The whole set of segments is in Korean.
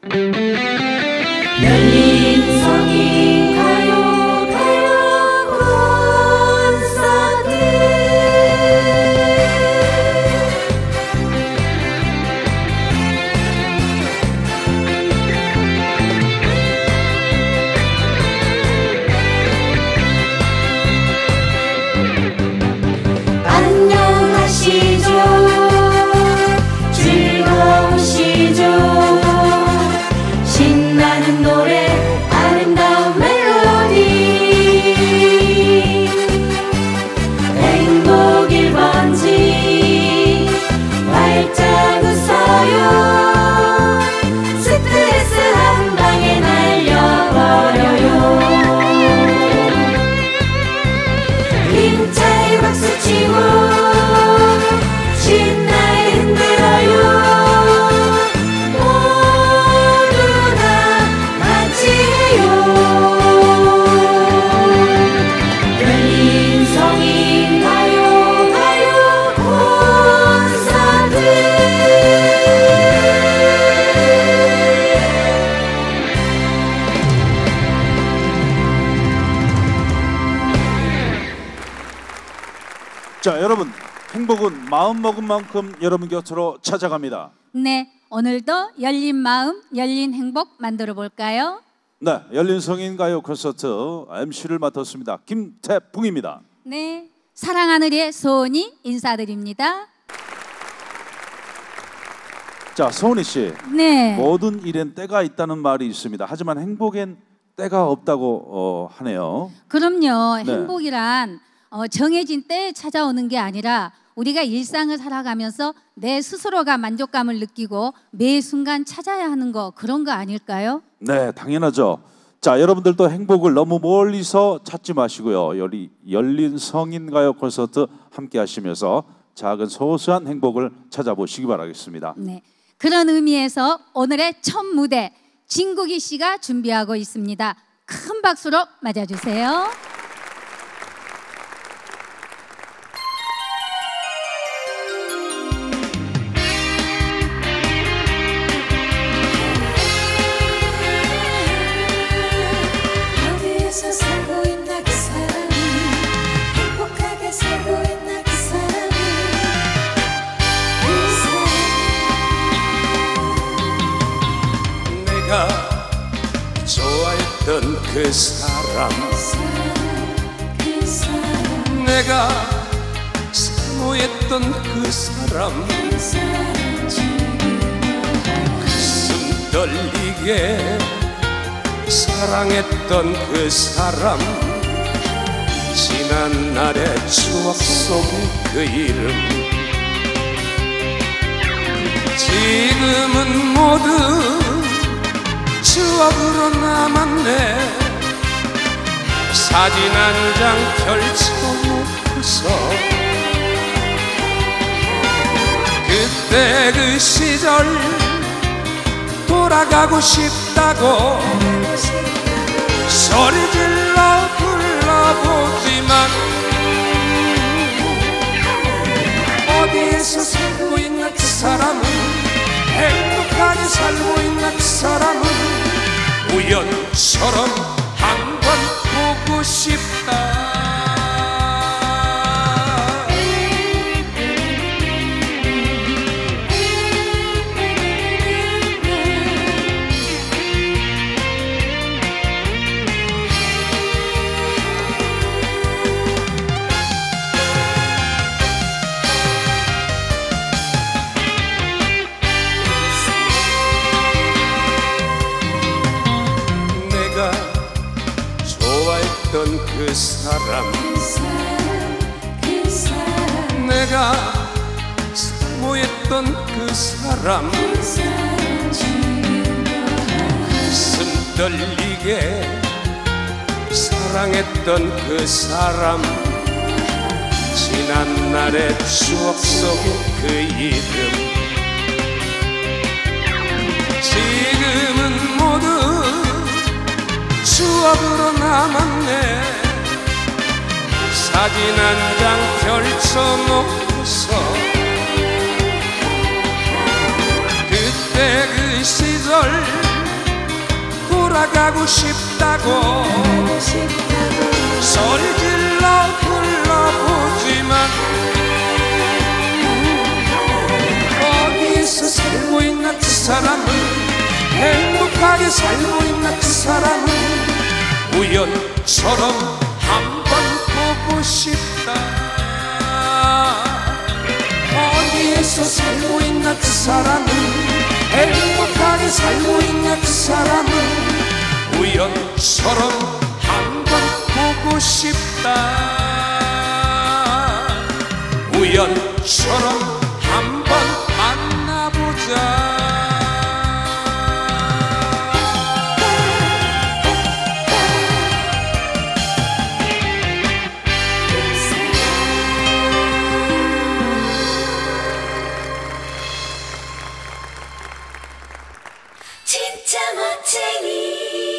열린 성인 가요 콘서트. 안녕하시죠, 즐거우시죠, 신나는 노래 아름다운 멜로디, 행복 1번지 활짝 웃어요, 스트레스 한 방에 날려버려요. 힘차게 박수치고 신나게 흔들어요. 모두가 같이 해요. 열린 성인 가요 콘서트. 자, 여러분, 행복은 마음먹은 만큼 여러분 곁으로 찾아갑니다. 네, 오늘도 열린 마음, 열린 행복 만들어 볼까요? 네, 열린 성인 가요 콘서트 MC를 맡았습니다. 김태풍입니다. 네, 사랑하늘의 소은이 인사드립니다. 자, 소은이 씨, 네, 모든 일엔 때가 있다는 말이 있습니다. 하지만 행복엔 때가 없다고 하네요. 그럼요. 네. 행복이란 정해진 때에 찾아오는 게 아니라 우리가 일상을 살아가면서 내 스스로가 만족감을 느끼고 매 순간 찾아야 하는 거, 그런 거 아닐까요? 네, 당연하죠. 자, 여러분들도 행복을 너무 멀리서 찾지 마시고요. 열린 성인 가요 콘서트 함께 하시면서 작은 소소한 행복을 찾아보시기 바라겠습니다. 네, 그런 의미에서 오늘의 첫 무대 진국이 씨가 준비하고 있습니다. 큰 박수로 맞아주세요. 어디에서 살고 있나 그 사람이, 행복하게 살고 있나 그 사람이, 그 사람이. 내가 좋아했던 그 사람, 그 사람, 내가 사모했던 그 사람, 그 사람 지금 가슴 떨리게 사랑했던 그 사람, 지난 날의 추억 속의 그 이름, 지금은 모두 추억으로 남았네. 사진 한 장 펼쳐놓고서 그때 그 시절 돌아가고 싶다고 소리 질러 불러보지만 어디에서 살고 있나 그 사람은, 행복하게 살고 있나 그 사람은 우연처럼 한 번 보고 싶다. 좋아했던 그 사람, 그 사람, 내가 사모했던 그 사람, 그 사람 지금 가슴 떨리게 사랑했던 그 사람, 지난 날의 추억 속의 그 이름, 지금은 모두 추억으로 남았네. 사진 한 장 펼쳐놓고서 그때 그 시절 돌아가고 싶다고 소리질러 불러보지만 어디서 살고 있나 그 사람은 행복하게 살고 있나 그 사람은 우연처럼 한번 보고 싶다 어디에서 살고 있나 그 사람은 행복하게 살고 있나 그 사람은 우연처럼 한번 보고 싶다 우연처럼 한번 만나보자 진짜 멋쟁이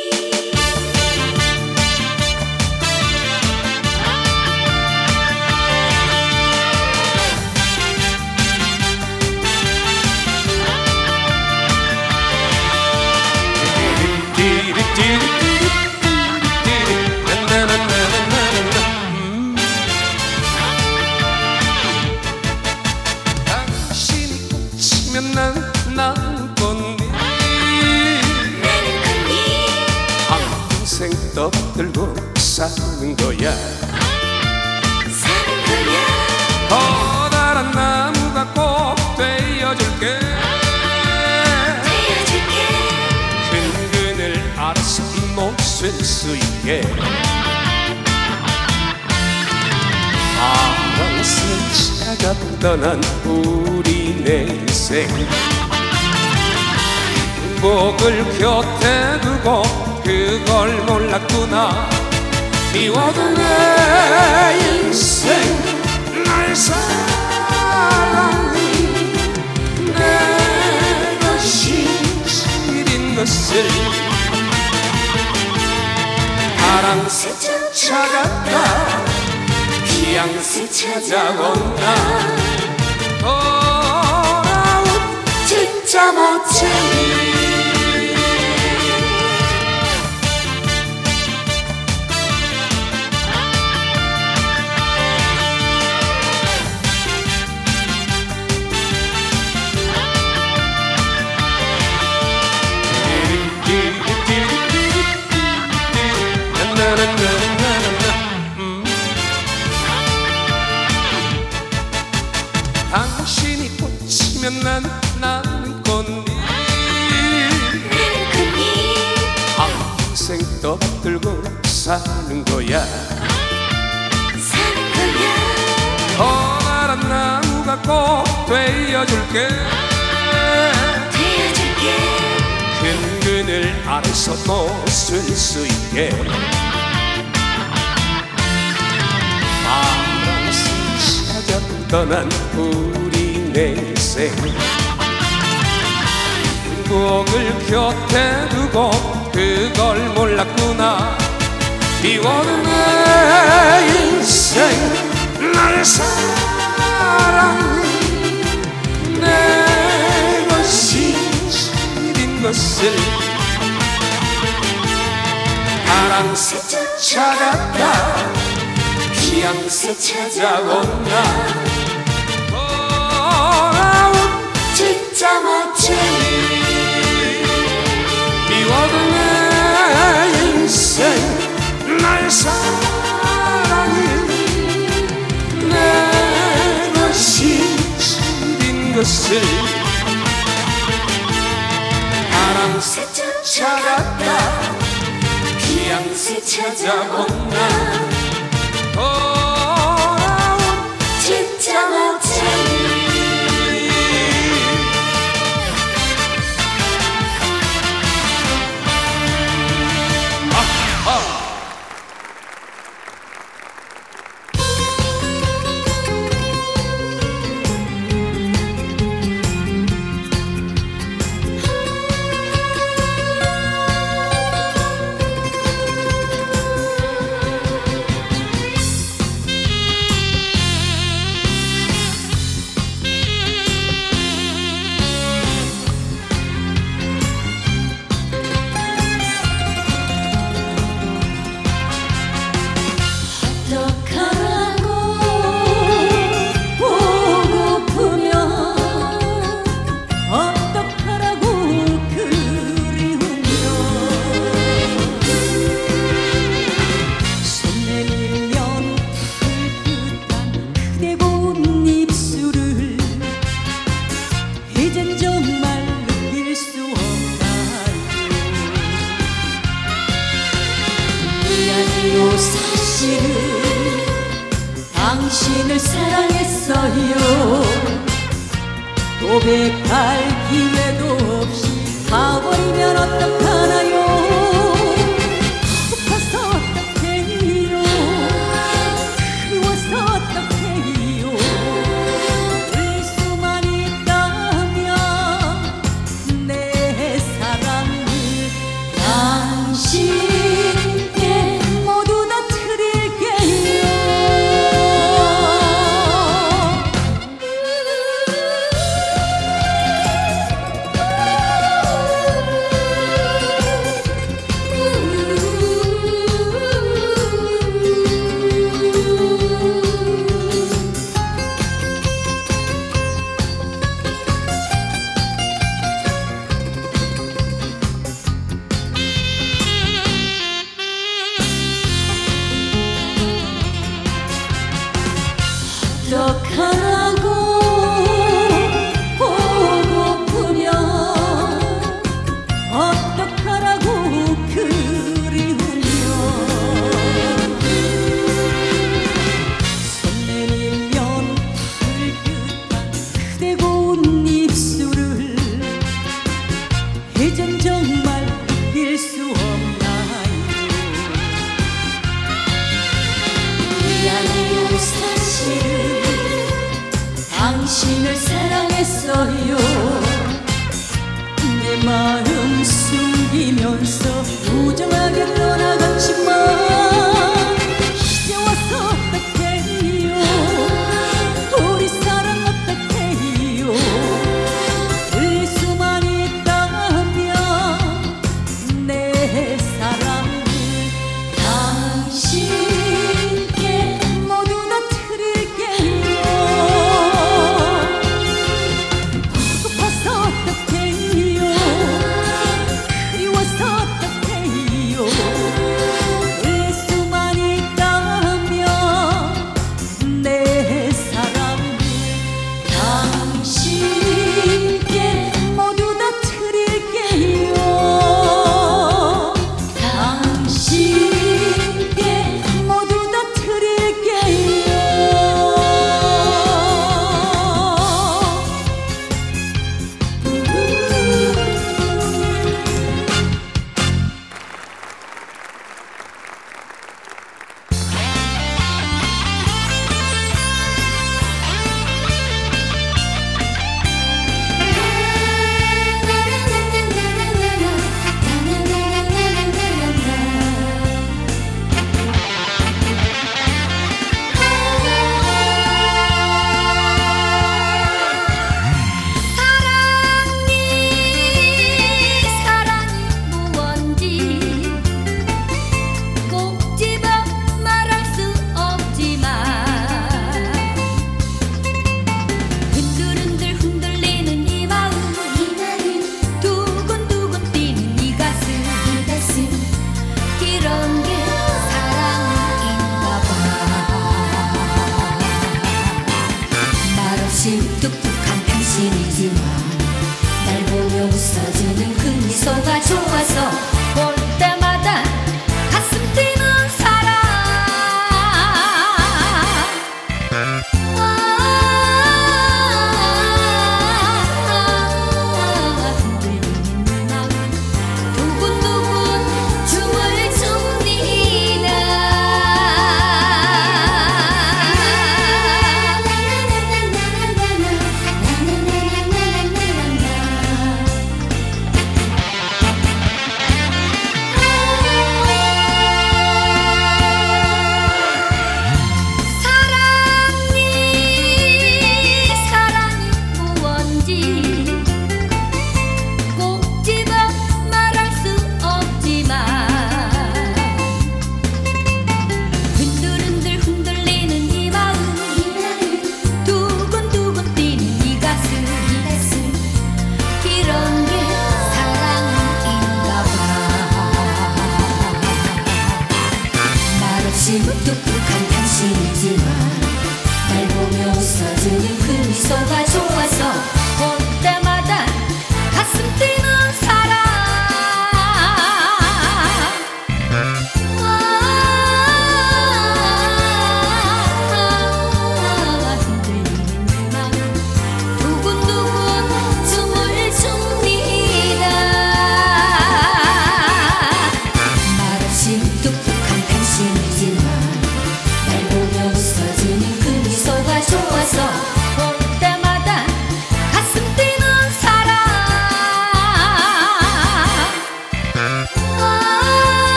당신이 꽂히면 난 꽃잎 평생 떠들고 사는 거야 커다란 나무가 꼭 되어줄게 큰 그늘 아래서 못 쉴 수 있게 바람새 차가 떠난 우리 내 인생 행복을 곁에 두고 그걸 몰랐구나 미워도 내 인생 날 사랑해 내 것이 시린 것을 바람새 찾아갔다 피양새 찾아온다 돌아온 진짜 멋쟁이 당신이 꽂히면 나는 꽃잎 평생 떠들고 사는 거야 커다란 나무가 꼭 되어줄게 큰 그늘 아래서 못 쉴 수 있게 바람새 찾아 떠난 우리 내 인생 행복을 곁에 두고 그걸 몰랐구나 미워도 내 인생 날 사랑해 내 것이 시린 것을 바람새 찾아갔다 피양새 찾아온다 돌아온 진짜 멋쟁이 미워도 내 인생 날 사랑해 내 것이 시린 것을 바람새 찾아갔다 피양새 찾아온다 돌아온 진짜 멋쟁이 미안해요 사실은 당신을 사랑했어요. 고백할 기회도 없이 가버리면 어떡하나요. 아파서 어떡해요. 그리워서 어떡해요. 울 수만 있다면 내 사랑을 당신께 모두 다 드릴게요. 어떡하라고 보고프면 어떡하라고 그리우면 손 내밀면 닿을 듯한 그대 고운 입술을 이젠 정말 잊을 수 없나요. 미안해요 사실은 당신을 사랑했어요. 내 마음 숨기면서 우정하게 떠나갔지만 이제 와서 어떡해요. 우리 사랑 어떡해요. 울 수만 있다면 내 사랑을 당신께 모두 다 드릴게요. 고파서 어떡해요. 그리워서 어떡해요. 울 수만 있다면 내 사랑을 당신께 모두 다 드릴게요. 당신께 모두 다 드릴게요. 사랑이 무언지 꼭 집어 말할 수 없지만 흔들흔들 흔들리는 이 마음 두근두근 뛰는 이 가슴 이런 게 사랑인가 봐. 말없이 뚝뚝한 당신이지만 날 보며 웃어주는 그 미소가 좋아서 볼 때마다 가슴 뛰는 사랑. 흔들리는 이 마음 두근두근 춤을 춥니다.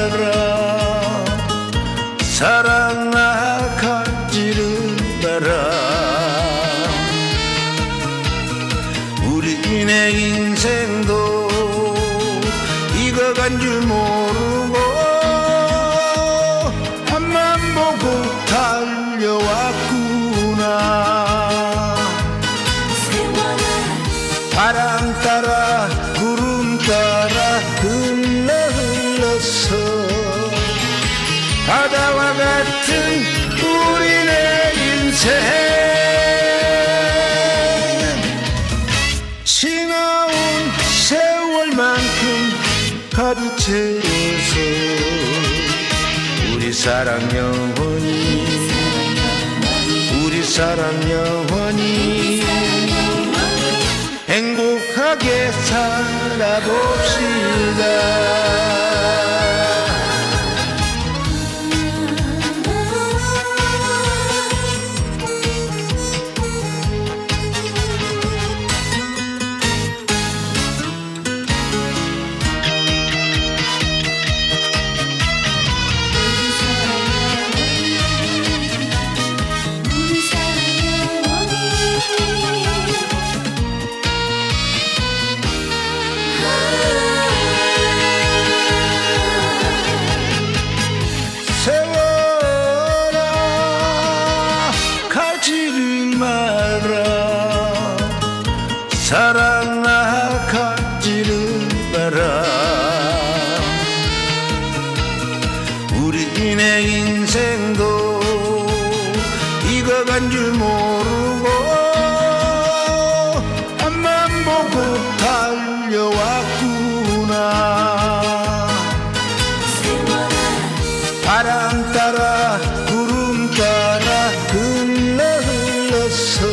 마라 사랑아 가지를 마라 우리네 인생도 익어간 줄 모르고 앞만 보고 달려왔구나 바람 따라 구름 따라 흘러서 바다와 같은 우리네 인생 지나온 세월만큼 가득 채워서 우리 사랑 영원히 우리 사랑 영원히 행복하게 살아봅시다 사랑아 가지를 마라 우리네 인생도 익어간 줄 모르고 앞만 보고 달려왔구나 바람 따라 구름 따라 흘러서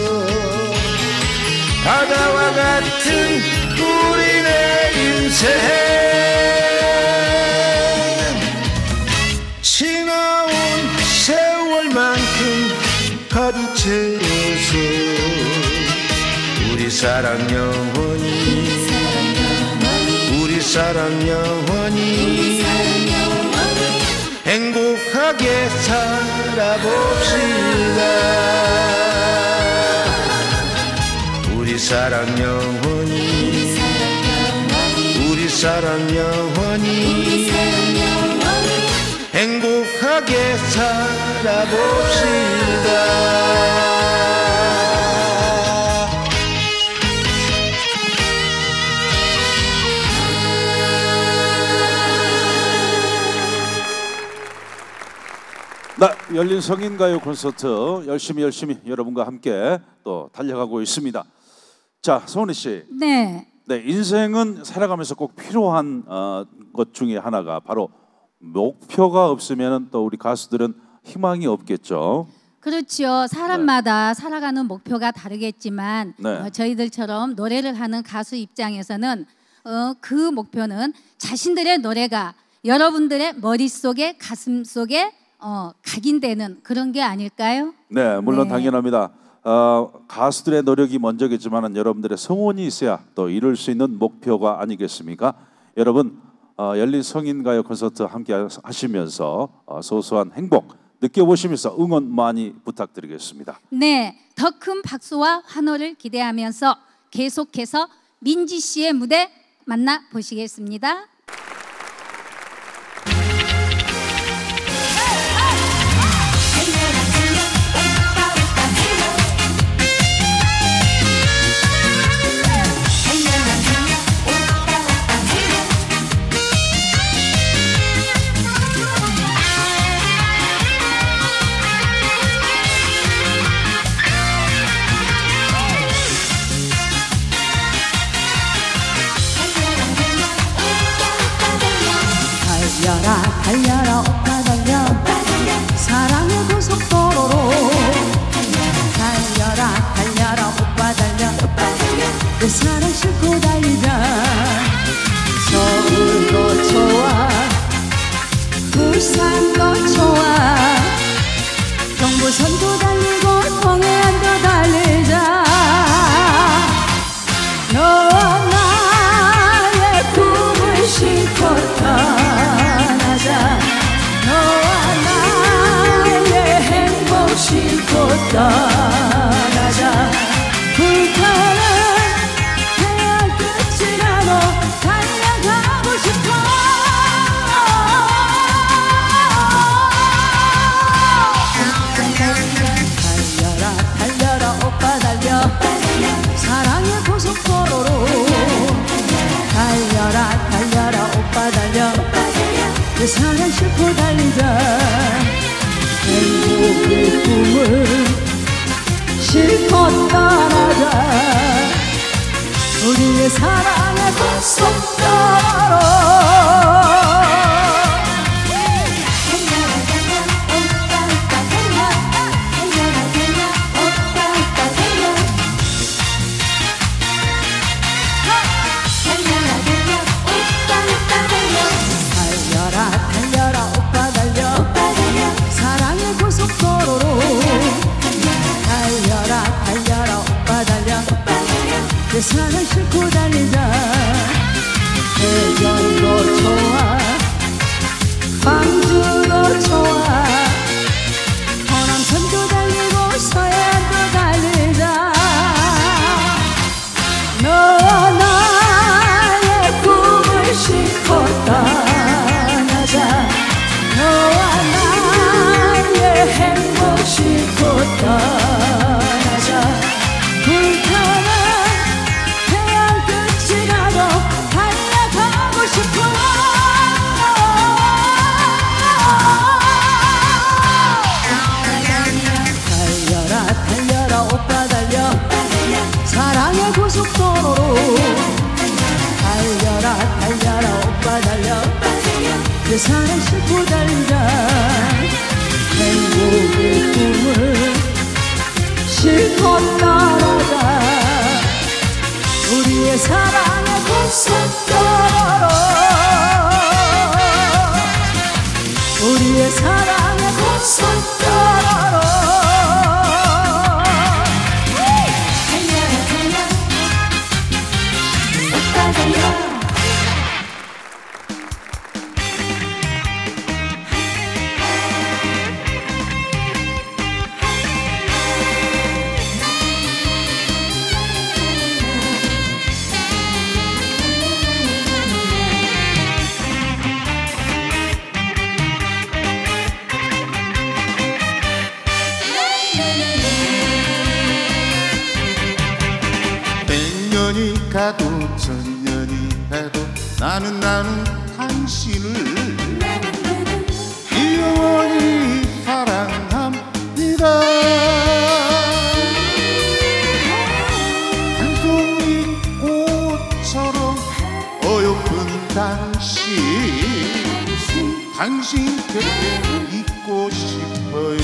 바다와 같은 우리네 인생 지나온 세월만큼 가득 채워서 우리 사랑 영원히 우리 사랑 영원히 행복하게 살아봅시다 우리 사랑 영원히 우리 사랑 영원히 행복하게 살아봅시다 네, 열린 성인가요 콘서트 열심히 여러분과 함께 또 달려가고 있습니다. 자, 서은희 씨. 네. 네, 인생은 살아가면서 꼭 필요한 것 중에 하나가 바로 목표가 없으면 또 우리 가수들은 희망이 없겠죠. 그렇죠. 사람마다 살아가는 목표가 다르겠지만 저희들처럼 노래를 하는 가수 입장에서는 그 목표는 자신들의 노래가 여러분들의 머릿속에 가슴속에 각인되는 그런 게 아닐까요? 네, 물론 당연합니다. 가수들의 노력이 먼저겠지만 여러분들의 성원이 있어야 또 이룰 수 있는 목표가 아니겠습니까? 여러분 열린 성인가요 콘서트 함께 하시면서 소소한 행복 느껴보시면서 응원 많이 부탁드리겠습니다. 네, 더 큰 박수와 환호를 기대하면서 계속해서 민지 씨의 무대 만나보시겠습니다. 달려라 오빠 달려 사랑의 고속도로로 달려라 오빠 달려 내 사랑 싣고 달리자 서울도 좋아 부산도 좋아 경부선도 달리고 동해안도 달리자 너와 나의 꿈을 싣고 떠나자 사랑 싣고 달리자. 행복의 꿈을 실컷 따라가. 우리의 사랑의 고속도로. 내 사랑 싣고 달리자. 해변도 좋아 광주도 좋아 호남선도 달리고 서해안도 달리자. 너와 나의 꿈을 싣고 떠나자. 너와 나의 행복 싣고 떠나자. 불타는 사랑의 고속도로로. 달려라 달려라 오빠 달려. 내 사랑 싣고 달리자. 행복의 꿈을 실컷 따라가. 우리의 사랑의 고속도로로. 우리의 사랑의 고속도로로. 가도 천년이 가도 나는 당신을 영원히 사랑합니다. 한 송이 꽃처럼 어여쁜 당신 곁에 있고 싶어요.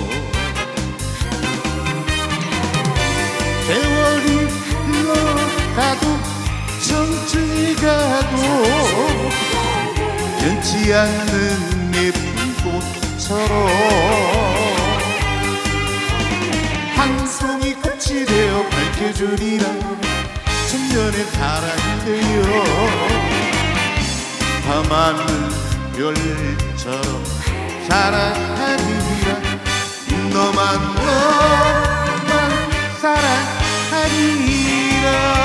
세월이 가도 청춘이 가도 변치 않는 예쁜 꽃처럼 한 송이 꽃이 되어 밝혀주리라. 천년의 사랑이 되어 밤하늘 별처럼 사랑하리라. 너만 사랑하리라.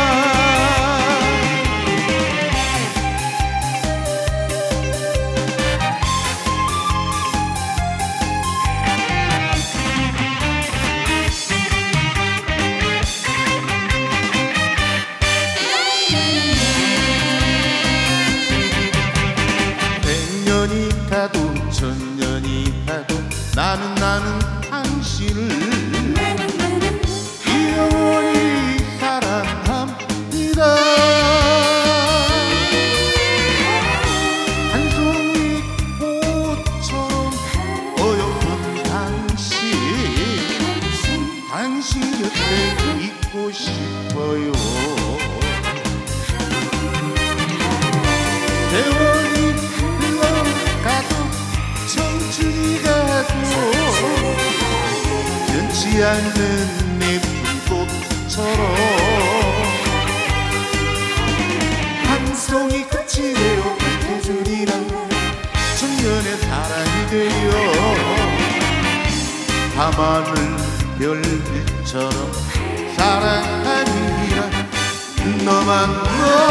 백년이 가도 천년이 가도 나는 당신을 영원히 사랑합니다. 한 송이 꽃처럼 어여쁜 당신 곁에 있고 싶어요. 세월이 흘러가도 청춘이 가도 변치 않는 예쁜 꽃처럼 한 송이 꽃이 되어 밝혀주리라. 천년의 사랑이 되어 밤하늘 별처럼 사랑하리라. 너만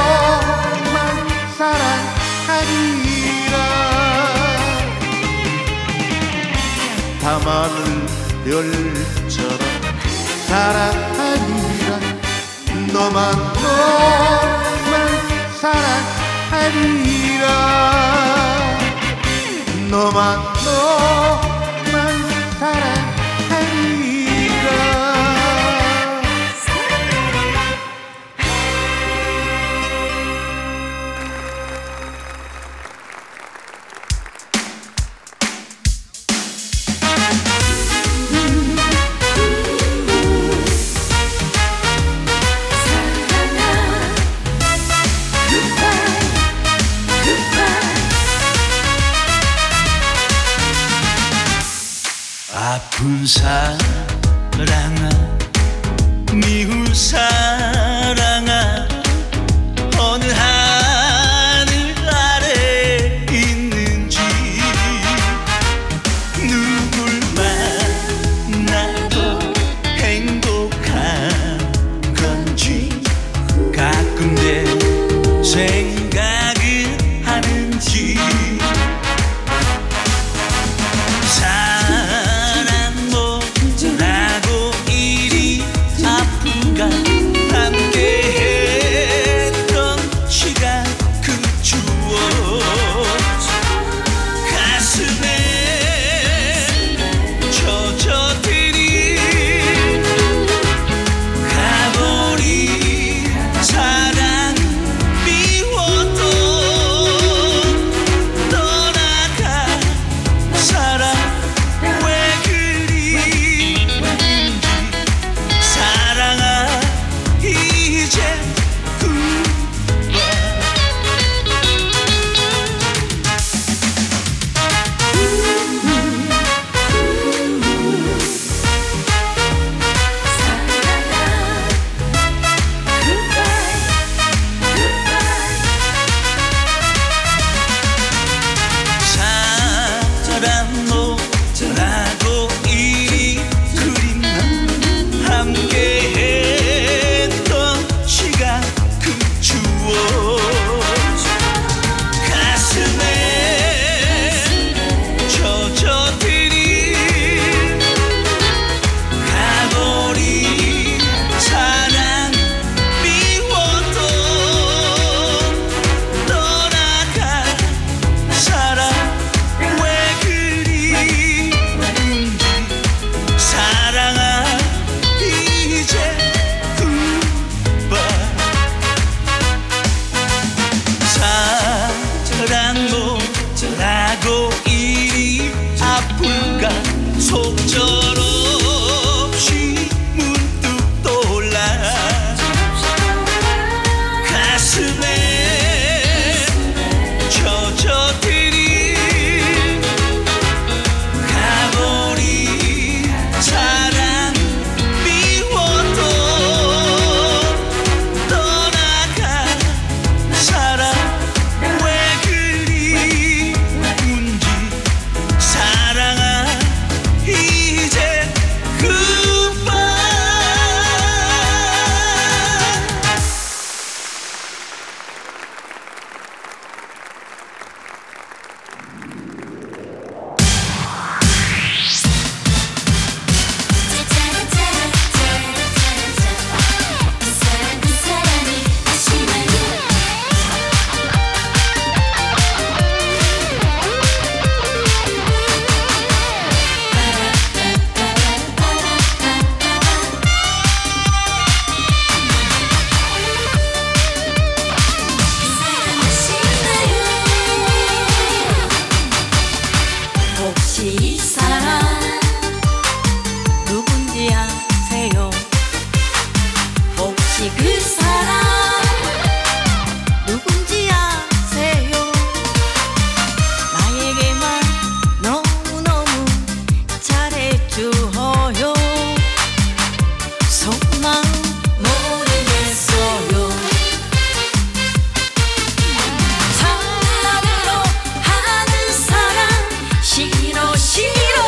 사랑하리라. 밤하늘 별처럼 사랑하리라. 너만 사랑하리라. 너만 사랑하리라. 아픈 사랑아, 미운 사랑아, 어느 하늘 아래 있는지, 누굴 만나도 행복한 건지 가끔 내 생각을 하는지. 속절없이 문득 떠올라 가슴에 젖어들인 가버린 사랑 미워도 떠나간 사랑 왜 그리 운지. 사랑아 이제 그만. 그 사람이 아시나요? 혹시 이 사람 누군지 아세요? 혹시 그 사람 누군지 아세요? 나에게만 너무너무 잘해줘요. 속마음 모르겠어요. 사랑으로 하는 사람 싫어 싫어.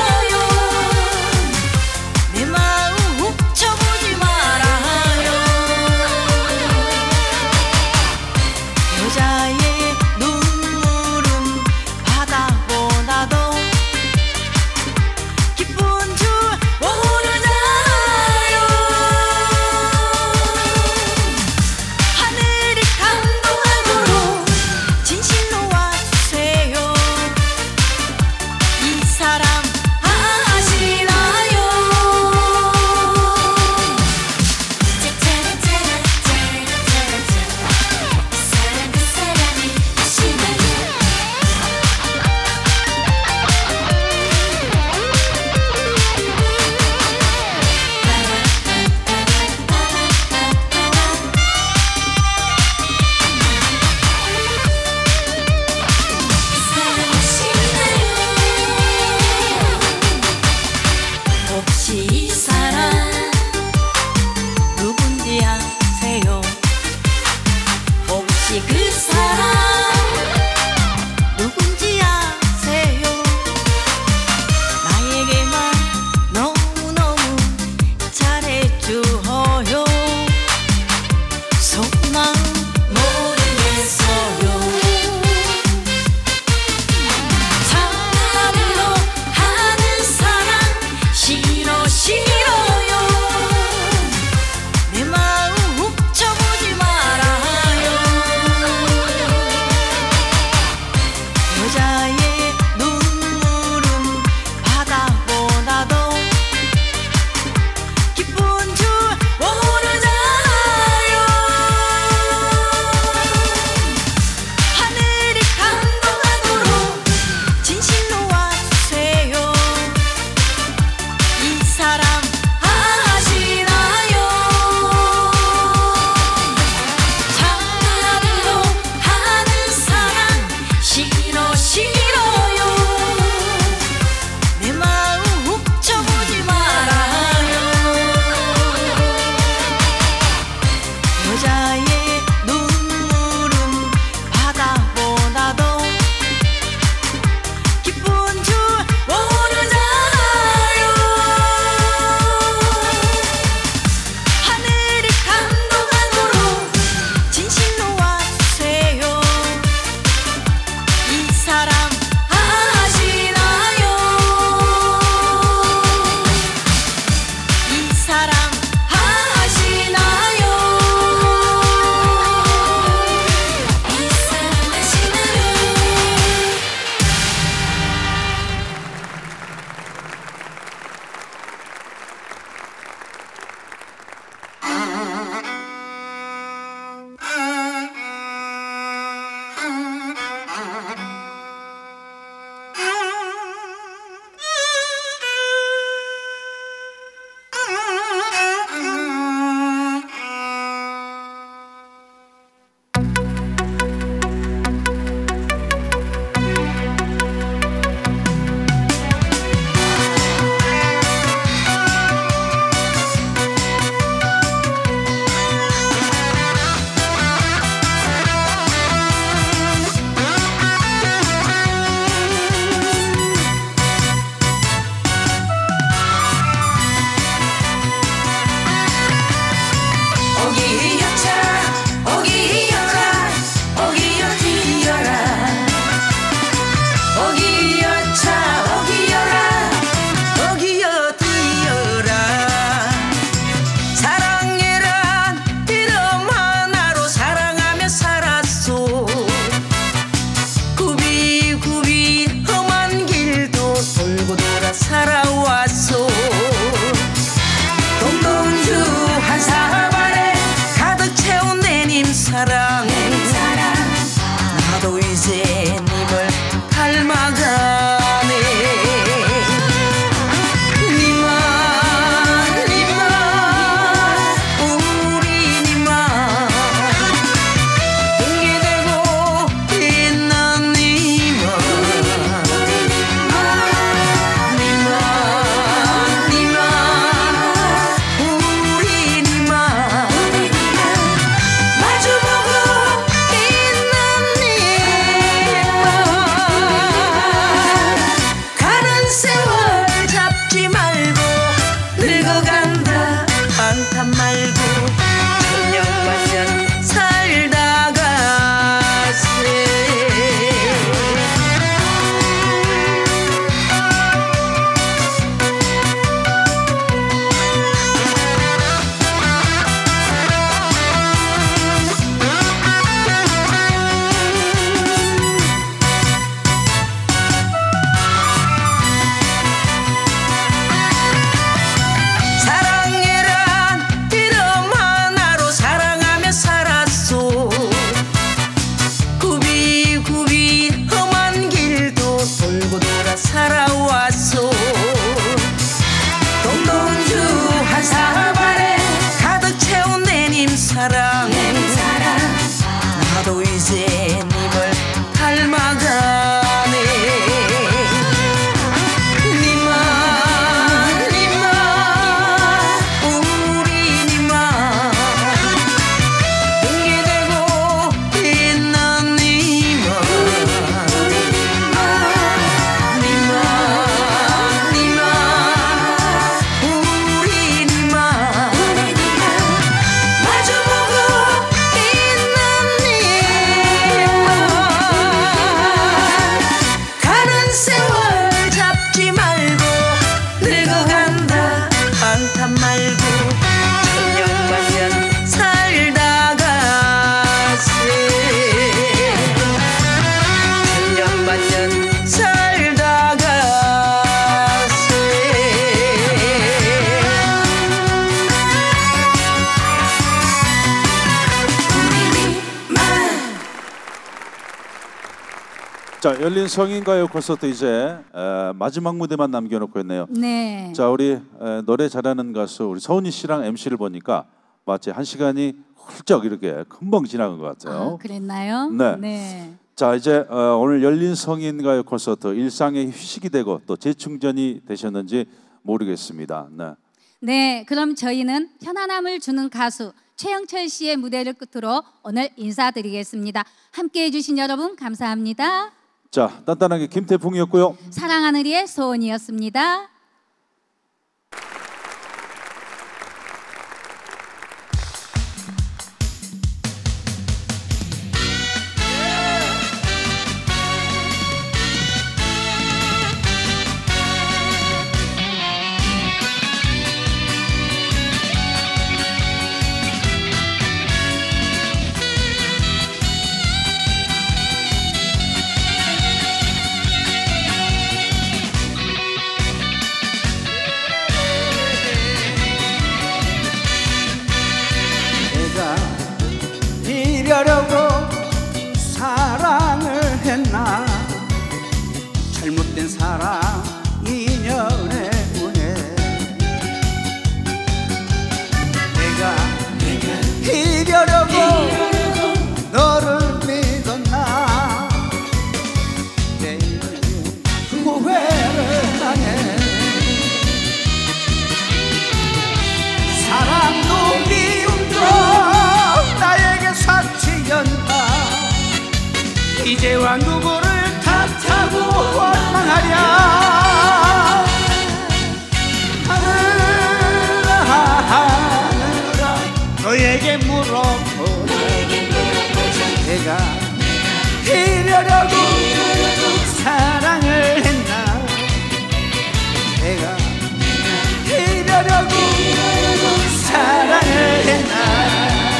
자, 열린 성인가요 콘서트 이제 마지막 무대만 남겨놓고 있네요. 네. 자, 우리 노래 잘하는 가수 우리 서은이 씨랑 MC를 보니까 마치 1시간이 훌쩍 이렇게 금방 지나간 것 같아요. 아, 그랬나요? 네. 네. 자, 이제 오늘 열린 성인가요 콘서트 일상의 휴식이 되고 또 재충전이 되셨는지 모르겠습니다. 네. 네, 그럼 저희는 편안함을 주는 가수 최영철 씨의 무대를 끝으로 오늘 인사드리겠습니다. 함께해 주신 여러분 감사합니다. 자, 단단하게 김태풍이었고요. 사랑하늘이의 소원이었습니다. 이별하고 사랑을 했나 잘못된 사랑 인연에 운해 내가 이별하고 너를 믿었나 내게 후회를 하네 사랑도 미움도 나에게 사치였다 이제와 누구를 탓하고 원망하랴 하늘아 너에게 물어보자 내가 이별하고 사랑을 했나 내가 이별하고 사랑을 했나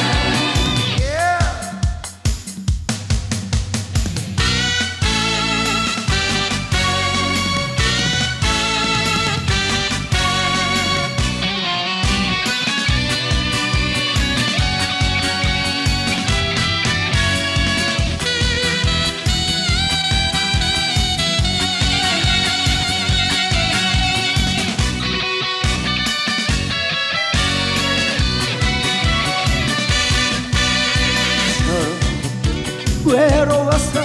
외로워서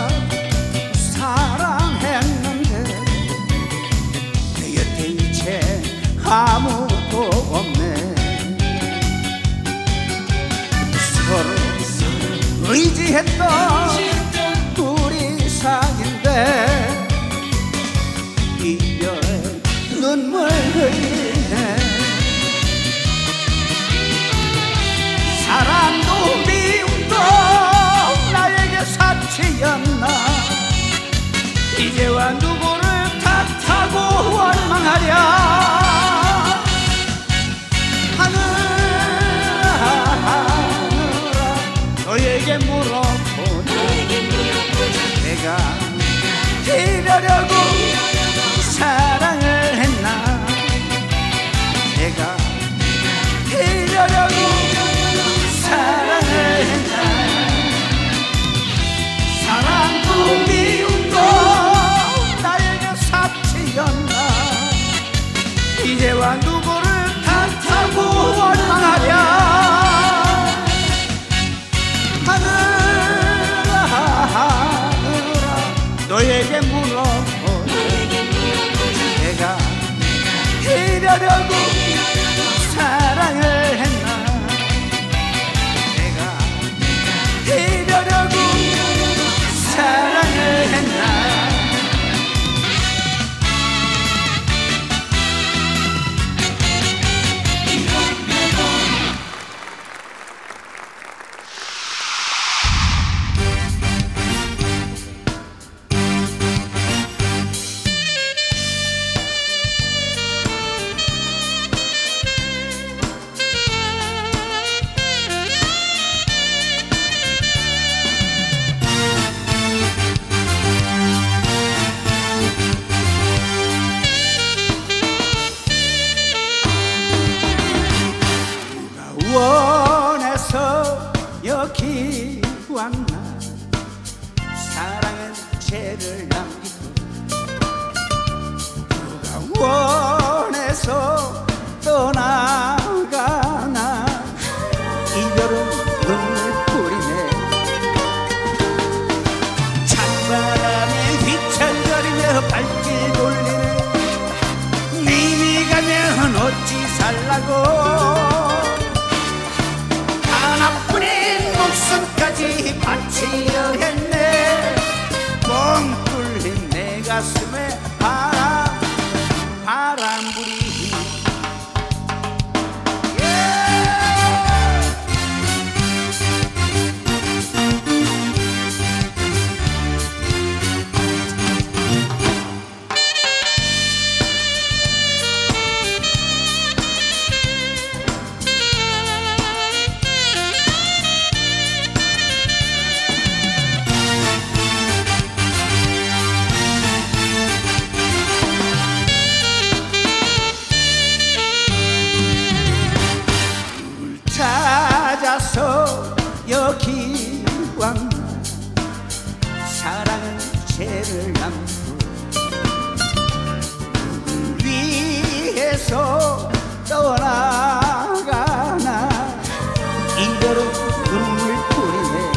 사랑했는데 내 곁에 이제 아무도 없네 서로 의지했던 우리 사이인데 이별에 눈물 흘리네 사랑도 미움도 나에게 사치였나 이제와 누구를 탓하고 원망하랴 하늘아 너에게 물어보자 내가 이별하고 사랑을 했나 내가 이별하고 사랑을 했나 사랑도 미움도 나에게 사치였나 이제와 누구를 탓하고 원망하랴 하늘아 너에게 물어보자 내가 이별하고 사랑을 했나 내가 이별하고 사랑을 했나 살라고 하나뿐인 목숨까지 바치려 했네. 뻥 뚫린 내 가슴에 바람불이 찾아서 여기 왔나. 사랑은 죄를 남고 위해서 떠나가나. 이대로 눈물뿐이네.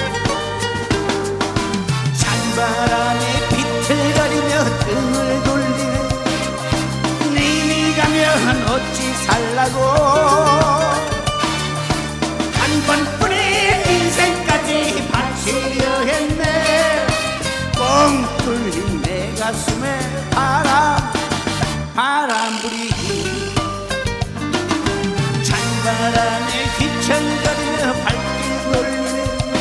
찬바람에 비틀거리며 등을 돌리네. 님이 가면 어찌 살라고. 한 번뿐인 인생까지 바치려 했네. 뻥 뚫린 내 가슴에 바람불이 찬바람에 휘청거리며 발길 돌리네.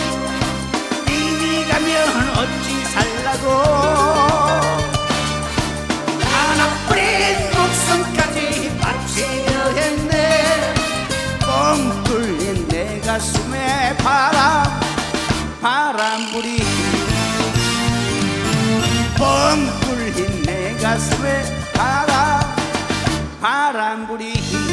님이 가면 어찌 살라고. 하나뿐인 목숨까지 바치려 했네. 뻥 뚫린 내 가슴에 바람불이 뻥 뚫린 내 가슴에 바람불이